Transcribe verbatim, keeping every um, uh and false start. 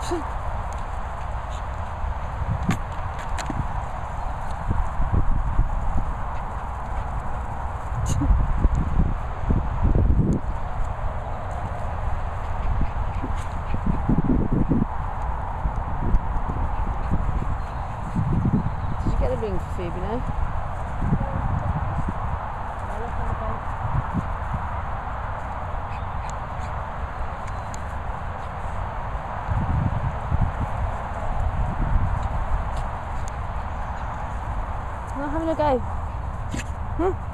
Did you get a ring for Phoebe now? Not having a go. Huh?